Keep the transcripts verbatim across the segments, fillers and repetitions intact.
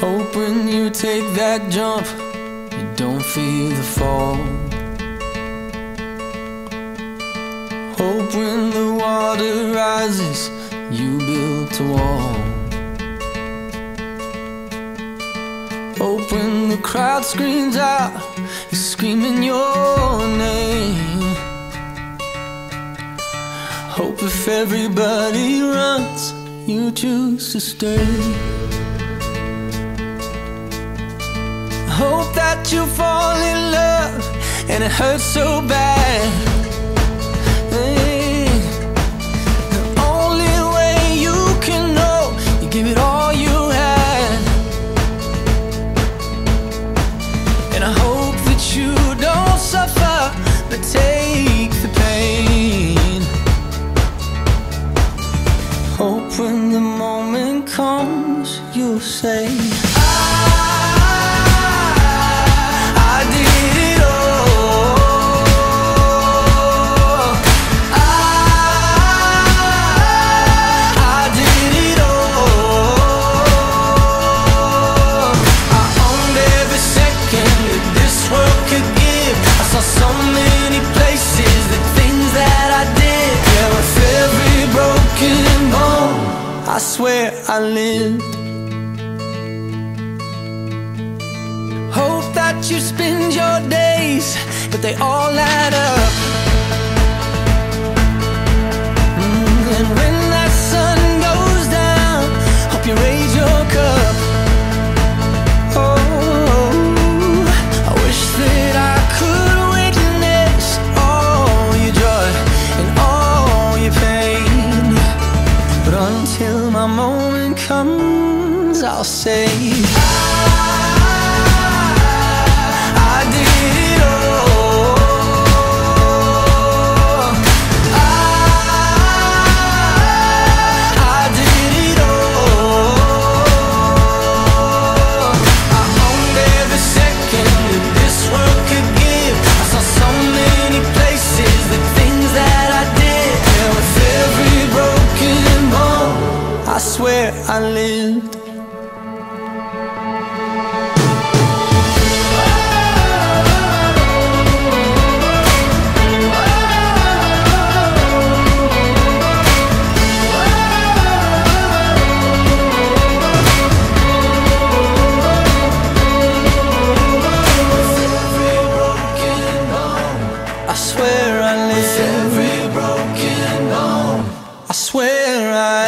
Hope when you take that jump, you don't feel the fall. Hope when the water rises, you built a wall. Hope when the crowd screams out, you're screaming your name. Hope if everybody runs, you choose to stay. Hope that you fall in love and it hurts so bad. Hey, the only way you can know, you give it all you had. And I hope that you don't suffer, but take the pain. Hope when the moment comes, you'll say, I swear I lived. Hope that you spend your days, but they all add up. mm, And when that sun goes down, hope you raise your cup. Oh, I wish that I could witness all your joy and all your pain, but until my moment comes, I'll say, I did it all. I did it all. I owned every second that this world could give. I saw so many places, the things that I did. Yeah, with every broken bone, I swear I lived. I swear I lived. With every broken bone, I swear I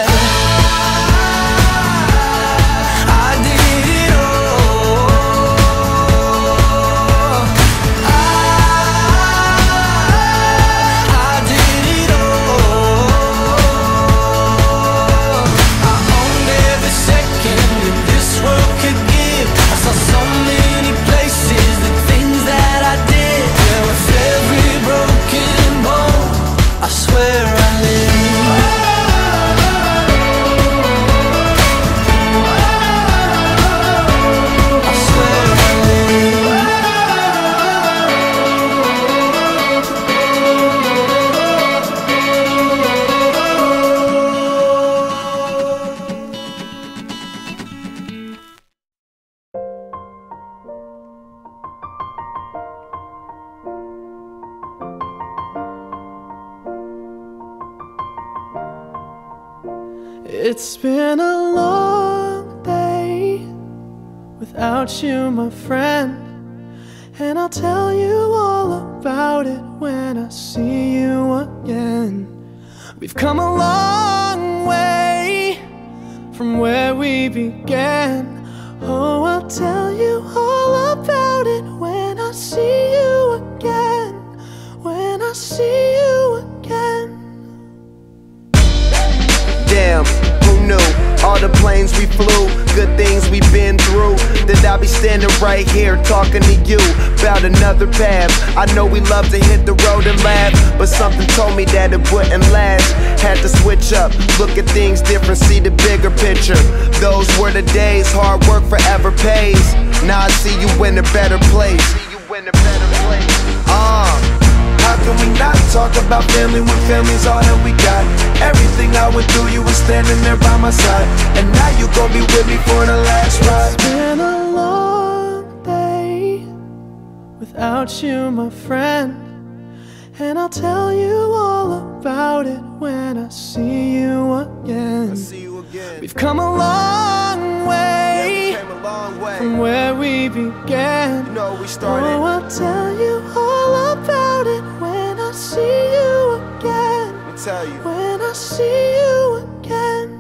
It's been a long day without you, my friend, and I'll tell you all about it when I see you again. We've come a long way from where we began. Oh, I'll tell you all about it when I see you again. When I see you again. Damn, who knew? All the planes we flew, good things we've been through, that I'll be standing right here talking to you about another path. I know we love to hit the road and laugh, but something told me that it wouldn't last. Had to switch up, look at things different, see the bigger picture. Those were the days, hard work forever pays. Now I see you in a better place. See you in a better place. Uh, how can we not talk about family when family's all that we got. Everything I went through, you were standing there by my side, and now you gon' be with me for the last ride. It's been a long day without you, my friend, and I'll tell you all about it when I see you again. I see you again. We've come a long way, yeah, we came a long way from where we began. You know, we started. Oh, I'll tell you all about it when I see you again. Let me tell you. When I see you again.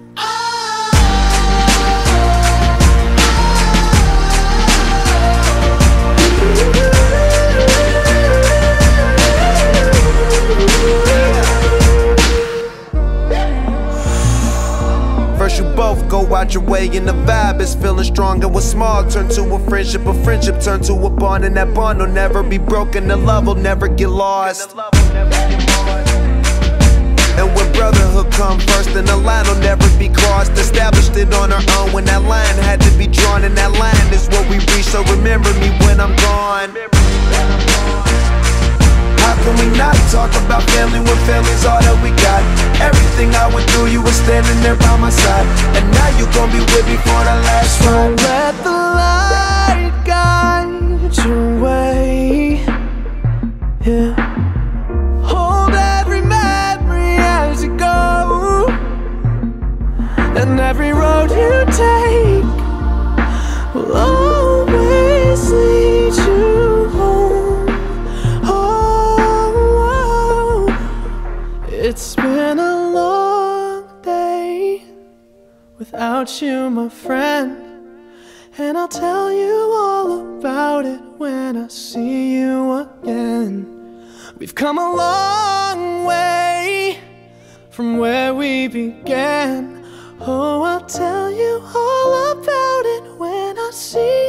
First you both go out your way and the vibe is feeling strong, and what's small turn to a friendship, a friendship turn to a bond, and that bond will never be broken, the love will never get lost. And when brotherhood come first, then the line will never be crossed. Established it on our own when that line had to be drawn, and that line is what we reach, so remember me when I'm gone. How can we not talk about family when family's all that we got? Everything I went through, you were standing there by my side, and now you gon' be with me for the last ride. Don't let the light guide your way, yeah. Hold every memory as you go, and every road you take will always lead you home. It's been a long day without you, my friend, and I'll tell you all about it when I see you again. We've come a long way from where we began. Oh, I'll tell you all about it when I see you again.